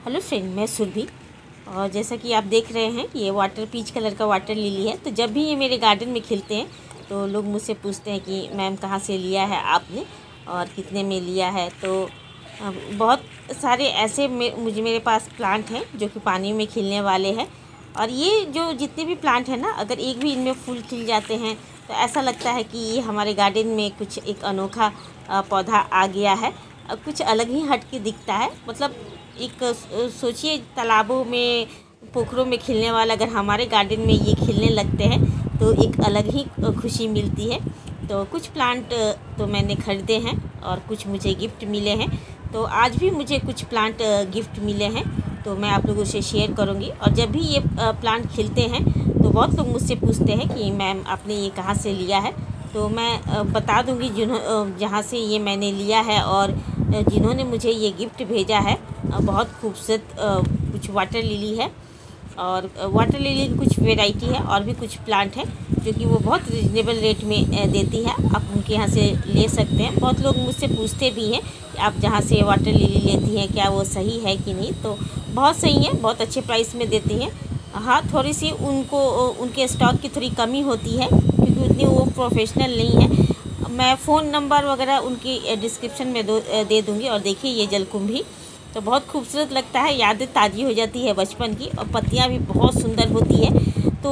Hello friend, मैं सुरभि। और जैसा कि आप देख रहे हैं ये वाटर पीच कलर का वाटर लिली है। तो जब भी ये मेरे गार्डन में खिलते हैं तो लोग मुझसे पूछते हैं कि मैम कहाँ से लिया है आपने और कितने में लिया है। तो बहुत सारे ऐसे मेरे पास प्लांट हैं जो कि पानी में खिलने वाले हैं। और ये जो जितने भी प्लांट हैं ना, अगर एक भी इनमें फूल खिल जाते हैं तो ऐसा लगता है कि ये हमारे गार्डन में कुछ एक अनोखा पौधा आ गया है। कुछ अलग ही हट के दिखता है। मतलब एक सोचिए, तालाबों में, पोखरों में खिलने वाला अगर हमारे गार्डन में ये खिलने लगते हैं तो एक अलग ही खुशी मिलती है। तो कुछ प्लांट तो मैंने ख़रीदे हैं और कुछ मुझे गिफ्ट मिले हैं। तो आज भी मुझे कुछ प्लांट गिफ्ट मिले हैं तो मैं आप लोगों से शेयर करूंगी। और जब भी ये प्लांट खिलते हैं तो बहुत लोग मुझसे पूछते हैं कि मैम आपने ये कहाँ से लिया है। तो मैं बता दूंगी जहाँ से ये मैंने लिया है और जिन्होंने मुझे ये गिफ्ट भेजा है। बहुत खूबसूरत कुछ वाटर लिली है और वाटर लिली की कुछ वैरायटी है और भी कुछ प्लांट हैं जो कि वो बहुत रिजनेबल रेट में देती है। आप उनके यहाँ से ले सकते हैं। बहुत लोग मुझसे पूछते भी हैं कि आप जहाँ से वाटर लिली लेती हैं क्या वो सही है कि नहीं। तो बहुत सही है, बहुत अच्छे प्राइस में देती हैं। हाँ, थोड़ी सी उनके स्टॉक की थोड़ी कमी होती है क्योंकि उतनी वो प्रोफेशनल नहीं है। मैं फ़ोन नंबर वगैरह उनकी डिस्क्रिप्शन में दे दूँगी। और देखिए ये जलकुंभी तो बहुत खूबसूरत लगता है, यादें ताज़ी हो जाती है बचपन की। और पत्तियां भी बहुत सुंदर होती है। तो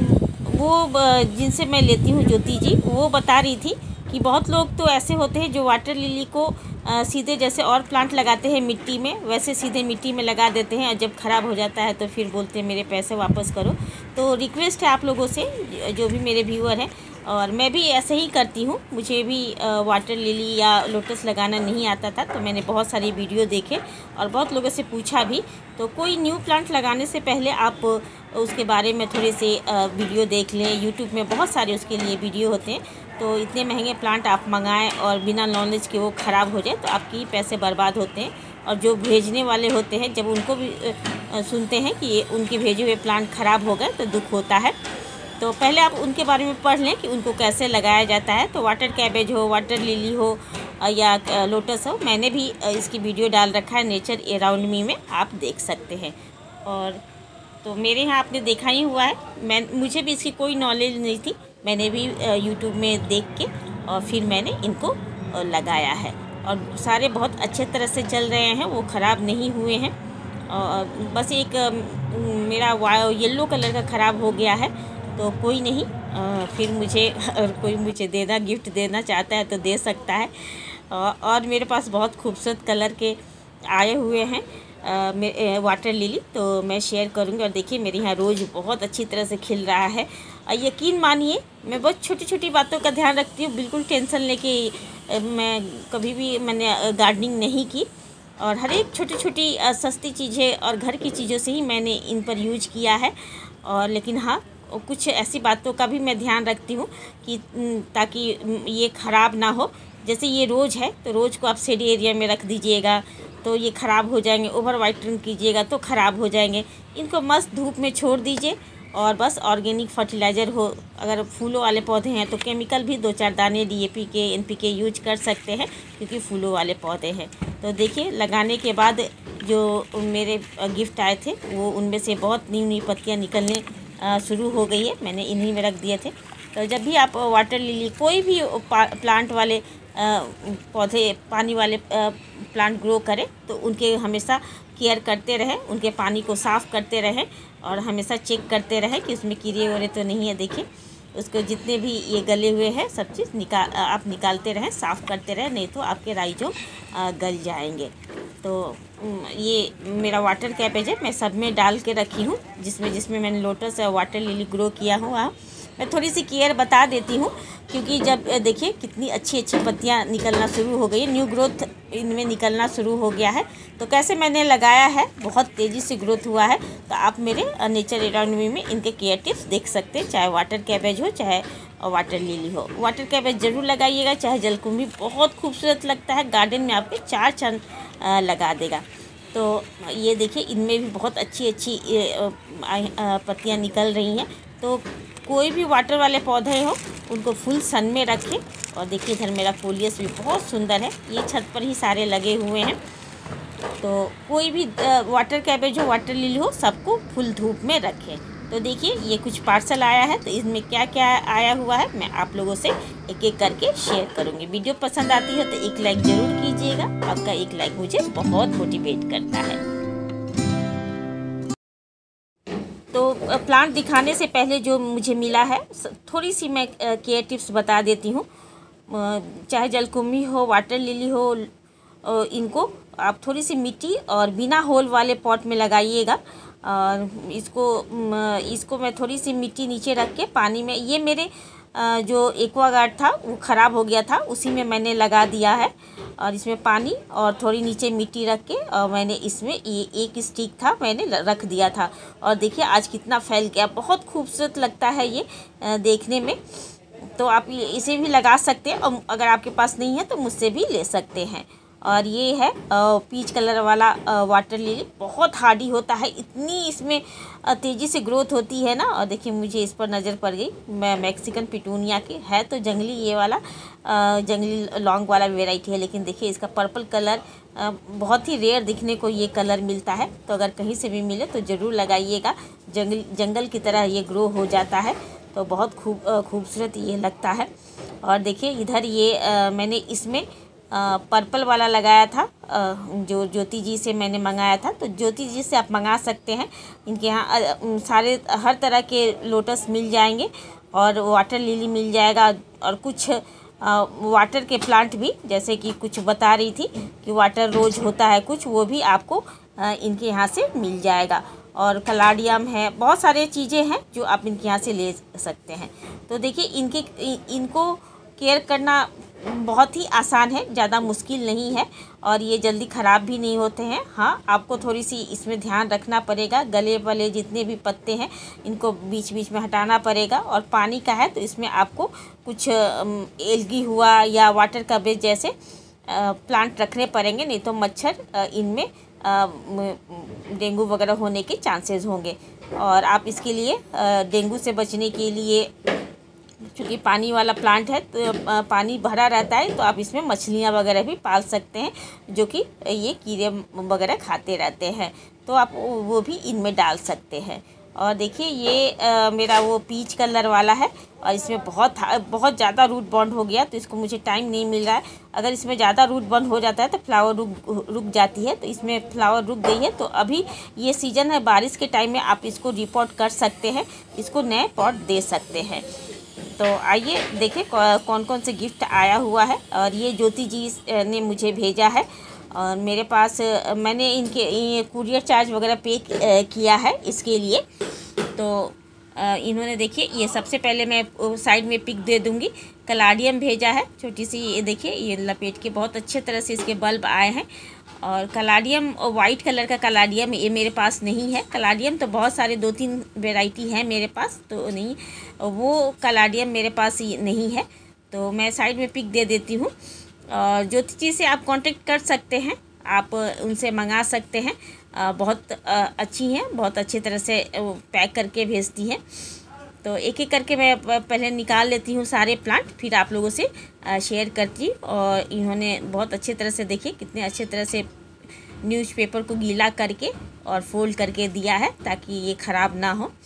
वो जिनसे मैं लेती हूँ, ज्योति जी, वो बता रही थी कि बहुत लोग तो ऐसे होते हैं जो वाटर लिली को सीधे जैसे और प्लांट लगाते हैं मिट्टी में, वैसे सीधे मिट्टी में लगा देते हैं और जब ख़राब हो जाता है तो फिर बोलते हैं मेरे पैसे वापस करो। तो रिक्वेस्ट है आप लोगों से, जो भी मेरे व्यूअर हैं, और मैं भी ऐसे ही करती हूँ। मुझे भी वाटर लिली या लोटस लगाना नहीं आता था तो मैंने बहुत सारी वीडियो देखे और बहुत लोगों से पूछा भी। तो कोई न्यू प्लांट लगाने से पहले आप उसके बारे में थोड़े से वीडियो देख लें। यूट्यूब में बहुत सारे उसके लिए वीडियो होते हैं। तो इतने महंगे प्लांट आप मंगाएं और बिना नॉलेज के वो ख़राब हो जाए तो आपके पैसे बर्बाद होते हैं। और जो भेजने वाले होते हैं जब उनको भी सुनते हैं कि उनके भेजे हुए प्लांट ख़राब हो गए तो दुख होता है। तो पहले आप उनके बारे में पढ़ लें कि उनको कैसे लगाया जाता है। तो वाटर कैबेज हो, वाटर लिली हो या लोटस हो, मैंने भी इसकी वीडियो डाल रखा है नेचर अराउंड मी में, आप देख सकते हैं। और तो मेरे यहाँ आपने देखा ही हुआ है। मुझे भी इसकी कोई नॉलेज नहीं थी, मैंने भी यूट्यूब में देख के और फिर मैंने इनको लगाया है। और सारे बहुत अच्छे तरह से चल रहे हैं, वो ख़राब नहीं हुए हैं। और बस एक मेरा येलो कलर का ख़राब हो गया है। तो कोई नहीं, फिर मुझे अगर कोई मुझे गिफ्ट देना चाहता है तो दे सकता है। और मेरे पास बहुत खूबसूरत कलर के आए हुए हैं वाटर लिली, तो मैं शेयर करूँगी। और देखिए मेरे यहाँ रोज़ बहुत अच्छी तरह से खिल रहा है। और यकीन मानिए मैं बहुत छोटी छोटी बातों का ध्यान रखती हूँ, बिल्कुल टेंशन लेके मैं कभी भी मैंने गार्डनिंग नहीं की। और हर एक छोटी छोटी सस्ती चीज़ें और घर की चीज़ों से ही मैंने इन पर यूज किया है। और लेकिन हाँ, कुछ ऐसी बातों का भी मैं ध्यान रखती हूँ कि ताकि ये ख़राब ना हो। जैसे ये रोज़ है तो रोज़ को आप शेड एरिया में रख दीजिएगा तो ये ख़राब हो जाएंगे। ओवर वाटरिंग कीजिएगा तो ख़राब हो जाएंगे। इनको मस्त धूप में छोड़ दीजिए। और बस ऑर्गेनिक फर्टिलाइज़र हो, अगर फूलों वाले पौधे हैं तो केमिकल भी 2-4 दाने DAP के, NPK यूज कर सकते हैं क्योंकि फूलों वाले पौधे हैं। तो देखिए लगाने के बाद जो मेरे गिफ्ट आए थे वो उनमें से बहुत न्यू न्यू पत्तियाँ निकलने शुरू हो गई है। मैंने इन्हीं में रख दिए थे। तो जब भी आप वाटर लिली कोई भी प्लांट वाले पौधे, पानी वाले प्लांट ग्रो करें तो उनके हमेशा केयर करते रहें, उनके पानी को साफ़ करते रहें और हमेशा चेक करते रहें कि उसमें कीड़े वड़े तो नहीं है। देखिए उसको जितने भी ये गले हुए हैं सब चीज़ आप निकालते रहें, साफ़ करते रहें, नहीं तो आपके राइजोम गल जाएंगे। तो ये मेरा वाटर कैबेज है, मैं सब में डाल के रखी हूँ। जिसमें मैंने लोटस और वाटर लिली ग्रो किया हुआ। मैं थोड़ी सी केयर बता देती हूँ क्योंकि जब देखिए कितनी अच्छी अच्छी पत्तियाँ निकलना शुरू हो गई है, न्यू ग्रोथ इनमें निकलना शुरू हो गया है। तो कैसे मैंने लगाया है, बहुत तेज़ी से ग्रोथ हुआ है। तो आप मेरे नेचर अराउंड मी में इनके केयर टिप्स देख सकते हैं, चाहे वाटर कैबेज हो चाहे वाटर लिली हो। वाटर कैबेज ज़रूर लगाइएगा, चाहे जलकुंभी, बहुत खूबसूरत लगता है, गार्डन में आपके 4 चांद लगा देगा। तो ये देखिए इनमें भी बहुत अच्छी अच्छी पत्तियाँ निकल रही हैं। तो कोई भी वाटर वाले पौधे हो उनको फुल सन में रखें। और देखिए इधर मेरा कोलियस भी बहुत सुंदर है, ये छत पर ही सारे लगे हुए हैं। तो कोई भी वाटर कैबेज हो, वाटर लिली हो, सबको फुल धूप में रखें। तो देखिए ये कुछ पार्सल आया है, तो इसमें क्या क्या आया हुआ है मैं आप लोगों से एक एक करके शेयर करूँगी। वीडियो पसंद आती है तो एक लाइक ज़रूर कीजिएगा, आपका एक लाइक मुझे बहुत मोटिवेट करता है। तो प्लांट दिखाने से पहले जो मुझे मिला है थोड़ी सी मैं केयर टिप्स बता देती हूँ। चाहे जलकुंभी हो, वाटर लिली हो, इनको आप थोड़ी सी मिट्टी और बिना होल वाले पॉट में लगाइएगा। और इसको मैं थोड़ी सी मिट्टी नीचे रख के पानी में, ये मेरे जो एक्वागार्ड था वो ख़राब हो गया था, उसी में मैंने लगा दिया है। और इसमें पानी और थोड़ी नीचे मिट्टी रख के और मैंने इसमें ये एक स्टिक था मैंने रख दिया था। और देखिए आज कितना फैल गया, बहुत खूबसूरत लगता है ये देखने में। तो आप इसे भी लगा सकते हैं और अगर आपके पास नहीं है तो मुझसे भी ले सकते हैं। और ये है पीच कलर वाला वाटर लिली, बहुत हार्डी होता है, इतनी इसमें तेज़ी से ग्रोथ होती है ना। और देखिए मुझे इस पर नज़र पड़ गई, मैं मैक्सिकन पिटूनिया की है, तो जंगली ये वाला जंगली लॉन्ग वाला वेराइटी है। लेकिन देखिए इसका पर्पल कलर बहुत ही रेयर दिखने को ये कलर मिलता है, तो अगर कहीं से भी मिले तो ज़रूर लगाइएगा। जंगल की तरह ये ग्रो हो जाता है, तो बहुत खूबसूरत ये लगता है। और देखिए इधर ये मैंने इसमें पर्पल वाला लगाया था, जो ज्योति जी से मैंने मंगाया था। तो ज्योति जी से आप मंगा सकते हैं, इनके यहाँ सारे हर तरह के लोटस मिल जाएंगे और वाटर लिली मिल जाएगा। और कुछ वाटर के प्लांट भी, जैसे कि कुछ बता रही थी कि वाटर रोज होता है कुछ, वो भी आपको इनके यहाँ से मिल जाएगा। और कलाडियम है, बहुत सारे चीज़ें हैं जो आप इनके यहाँ से ले सकते हैं। तो देखिए इनको केयर करना बहुत ही आसान है, ज़्यादा मुश्किल नहीं है और ये जल्दी ख़राब भी नहीं होते हैं। हाँ, आपको थोड़ी सी इसमें ध्यान रखना पड़ेगा, गले वाले जितने भी पत्ते हैं इनको बीच बीच में हटाना पड़ेगा। और पानी का है तो इसमें आपको कुछ एल्गी हुआ या वाटर कैबेज जैसे प्लांट रखने पड़ेंगे, नहीं तो मच्छर इनमें डेंगू वगैरह होने के चांसेस होंगे। और आप इसके लिए डेंगू से बचने के लिए, क्योंकि पानी वाला प्लांट है तो पानी भरा रहता है, तो आप इसमें मछलियाँ वगैरह भी पाल सकते हैं, जो कि ये कीड़े वगैरह खाते रहते हैं, तो आप वो भी इनमें डाल सकते हैं। और देखिए ये मेरा वो पीच कलर वाला है और इसमें बहुत ज़्यादा रूट बॉन्ड हो गया, तो इसको मुझे टाइम नहीं मिल रहा है। अगर इसमें ज़्यादा रूट बॉन्ड हो जाता है तो फ्लावर रुक जाती है, तो इसमें फ्लावर रुक गई है। तो अभी ये सीज़न है, बारिश के टाइम में आप इसको रिपोर्ट कर सकते हैं, इसको नए पॉट दे सकते हैं। तो आइए देखें कौन कौन से गिफ्ट आया हुआ है। और ये ज्योति जी ने मुझे भेजा है और मेरे पास मैंने इनके कुरियर चार्ज वगैरह पे किया है इसके लिए। तो इन्होंने देखिए, ये सबसे पहले मैं साइड में पिक दे दूँगी, कलाडियम भेजा है छोटी सी, ये देखिए ये लपेट के बहुत अच्छे तरह से इसके बल्ब आए हैं। और कलाडियम वाइट कलर का कलाडियम ये मेरे पास नहीं है। कलाडियम तो बहुत सारे 2-3 वैरायटी हैं मेरे पास, तो नहीं वो कलाडियम मेरे पास नहीं है, तो मैं साइड में पिक दे देती हूँ। और ज्योति जी से आप कांटेक्ट कर सकते हैं, आप उनसे मंगा सकते हैं, बहुत अच्छी हैं, बहुत अच्छी तरह से पैक करके भेजती हैं। तो एक एक करके मैं पहले निकाल लेती हूँ सारे प्लांट, फिर आप लोगों से शेयर करती हूँ। और इन्होंने बहुत अच्छे तरह से, देखिए कितने अच्छे तरह से न्यूज़पेपर को गीला करके और फोल्ड करके दिया है ताकि ये ख़राब ना हो।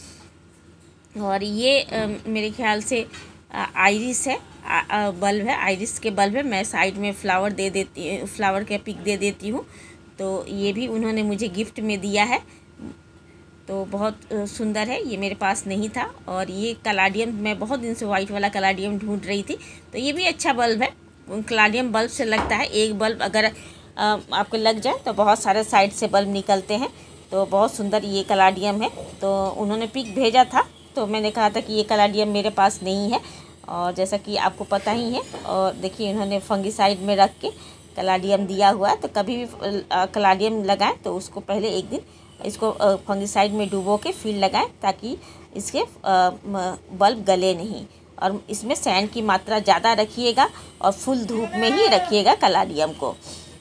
और ये मेरे ख्याल से आइरिस है, बल्ब है, आइरिस के बल्ब है। मैं साइड में फ्लावर के पिक दे देती हूँ। तो ये भी उन्होंने मुझे गिफ्ट में दिया है, तो बहुत सुंदर है, ये मेरे पास नहीं था। और ये कलाडियम, मैं बहुत दिन से वाइट वाला कलाडियम ढूंढ रही थी, तो ये भी अच्छा बल्ब है। कलाडियम बल्ब से लगता है, एक बल्ब अगर आपको लग जाए तो बहुत सारे साइड से बल्ब निकलते हैं। तो बहुत सुंदर ये कलाडियम है। तो उन्होंने पिक भेजा था, तो मैंने कहा था कि ये कलाडियम मेरे पास नहीं है, और जैसा कि आपको पता ही है। और देखिए इन्होंने फंगिसाइड में रख के कलाडियम दिया हुआ है, तो कभी भी कलाडियम लगाएं तो उसको पहले एक दिन इसको फंगिसाइड में डुबो के फिर लगाएं, ताकि इसके बल्ब गले नहीं। और इसमें सैंड की मात्रा ज़्यादा रखिएगा और फुल धूप में ही रखिएगा कलाडियम को।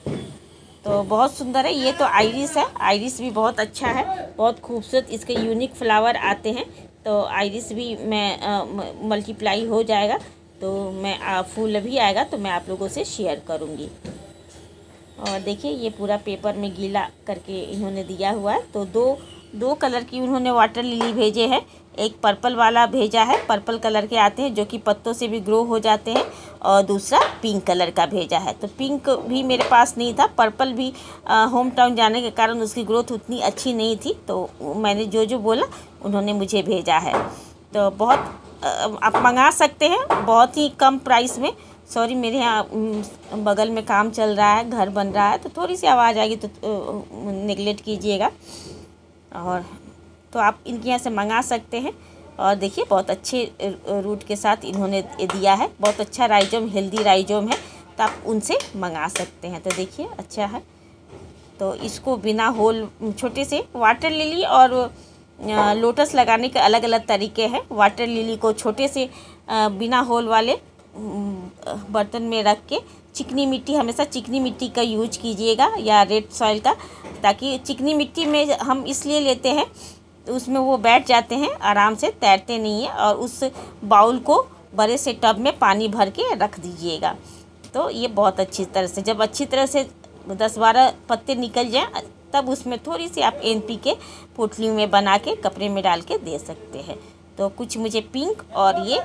तो बहुत सुंदर है। ये तो आइरिस है, आइरिस भी बहुत अच्छा है, बहुत खूबसूरत इसके यूनिक फ्लावर आते हैं। तो आइरिस भी मैं मल्टीप्लाई हो जाएगा, तो मैं फूल भी आएगा तो मैं आप लोगों से शेयर करूँगी। और देखिए ये पूरा पेपर में गीला करके इन्होंने दिया हुआ है। तो दो कलर की उन्होंने वाटर लिली भेजे हैं। एक पर्पल वाला भेजा है, पर्पल कलर के आते हैं जो कि पत्तों से भी ग्रो हो जाते हैं, और दूसरा पिंक कलर का भेजा है। तो पिंक भी मेरे पास नहीं था, पर्पल भी होम टाउन जाने के कारण उसकी ग्रोथ उतनी अच्छी नहीं थी, तो मैंने जो बोला उन्होंने मुझे भेजा है। तो बहुत आप मंगा सकते हैं बहुत ही कम प्राइस में। सॉरी, मेरे यहाँ बगल में काम चल रहा है, घर बन रहा है, तो थोड़ी सी आवाज़ आएगी तो नेगलेक्ट कीजिएगा। और तो आप इनके यहाँ से मंगा सकते हैं। और देखिए बहुत अच्छे रूट के साथ इन्होंने दिया है, बहुत अच्छा राइजोम, हेल्दी राइजोम है, तो आप उनसे मंगा सकते हैं। तो देखिए अच्छा है। तो इसको बिना होल, छोटे से वाटर लिली और लोटस लगाने के अलग अलग तरीके हैं। वाटर लिली को छोटे से बिना होल वाले बर्तन में रख के, चिकनी मिट्टी, हमेशा चिकनी मिट्टी का यूज कीजिएगा या रेड सॉइल का, ताकि चिकनी मिट्टी में हम इसलिए लेते हैं तो उसमें वो बैठ जाते हैं आराम से, तैरते नहीं है। और उस बाउल को बड़े से टब में पानी भर के रख दीजिएगा। तो ये बहुत अच्छी तरह से, जब अच्छी तरह से 10-12 पत्ते निकल जाएं, तब उसमें थोड़ी सी आप NPK पोटली में बना के कपड़े में डाल के दे सकते हैं। तो कुछ मुझे पिंक और ये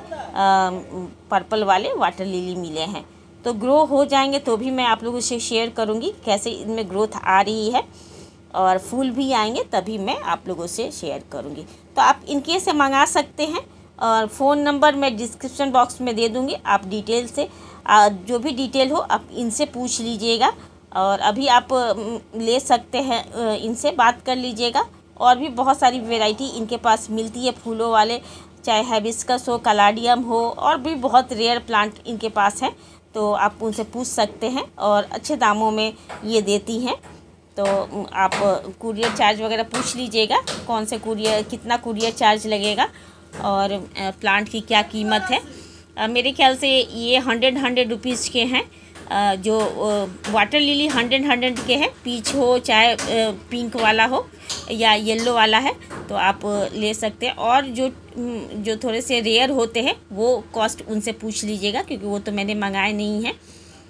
पर्पल वाले वाटर लिली मिले हैं। तो ग्रो हो जाएंगे तो भी मैं आप लोगों से शेयर करूंगी कैसे इनमें ग्रोथ आ रही है, और फूल भी आएंगे तभी मैं आप लोगों से शेयर करूंगी। तो आप इनके से मंगा सकते हैं, और फ़ोन नंबर मैं डिस्क्रिप्शन बॉक्स में दे दूंगी। आप डिटेल से जो भी डिटेल हो आप इनसे पूछ लीजिएगा, और अभी आप ले सकते हैं, इनसे बात कर लीजिएगा। और भी बहुत सारी वैरायटी इनके पास मिलती है फूलों वाले, चाहे हाइबिस्कस हो, कलाडियम हो, और भी बहुत रेयर प्लांट इनके पास हैं। तो आप उनसे पूछ सकते हैं, और अच्छे दामों में ये देती हैं। तो आप कुरियर चार्ज वगैरह पूछ लीजिएगा, कौन से कुरियर, कितना कुरियर चार्ज लगेगा, और प्लांट की क्या कीमत है। मेरे ख्याल से ये 100 रुपीज़ के हैं। जो वाटर लिली 100 के हैं, पीच हो चाहे पिंक वाला हो या येलो वाला है, तो आप ले सकते हैं। और जो थोड़े से रेयर होते हैं वो कॉस्ट उनसे पूछ लीजिएगा, क्योंकि वो तो मैंने मंगाए नहीं हैं।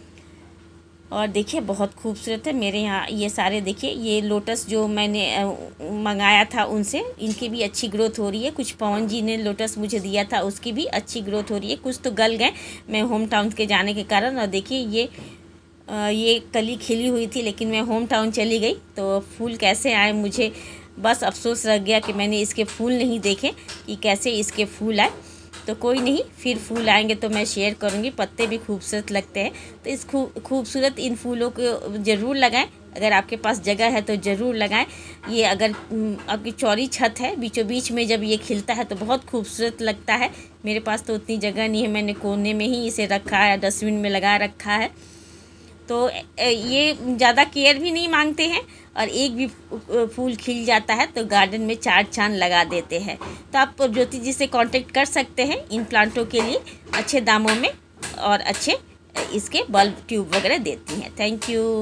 और देखिए बहुत खूबसूरत है मेरे यहाँ ये सारे। देखिए ये लोटस जो मैंने मंगाया था उनसे, इनकी भी अच्छी ग्रोथ हो रही है। कुछ पवन जी ने लोटस मुझे दिया था, उसकी भी अच्छी ग्रोथ हो रही है। कुछ तो गल गए मैं होम टाउन के जाने के कारण। और देखिए ये कली खिली हुई थी, लेकिन मैं होम टाउन चली गई, तो फूल कैसे आए मुझे बस अफसोस रह गया कि मैंने इसके फूल नहीं देखे कि कैसे इसके फूल आए। तो कोई नहीं, फिर फूल आएंगे तो मैं शेयर करूँगी। पत्ते भी खूबसूरत लगते हैं, तो इस खूबसूरत इन फूलों को ज़रूर लगाएं। अगर आपके पास जगह है तो ज़रूर लगाएं। ये अगर आपकी चौड़ी छत है, बीचों बीच में जब ये खिलता है तो बहुत खूबसूरत लगता है। मेरे पास तो उतनी जगह नहीं है, मैंने कोने में ही इसे रखा है, डस्टबिन में लगा रखा है। तो ये ज़्यादा केयर भी नहीं मांगते हैं, और एक भी फूल खिल जाता है तो गार्डन में 4 चांद लगा देते हैं। तो आप ज्योति जी से कांटेक्ट कर सकते हैं इन प्लांटों के लिए अच्छे दामों में, और अच्छे इसके बल्ब ट्यूब वगैरह देती हैं। Thank you.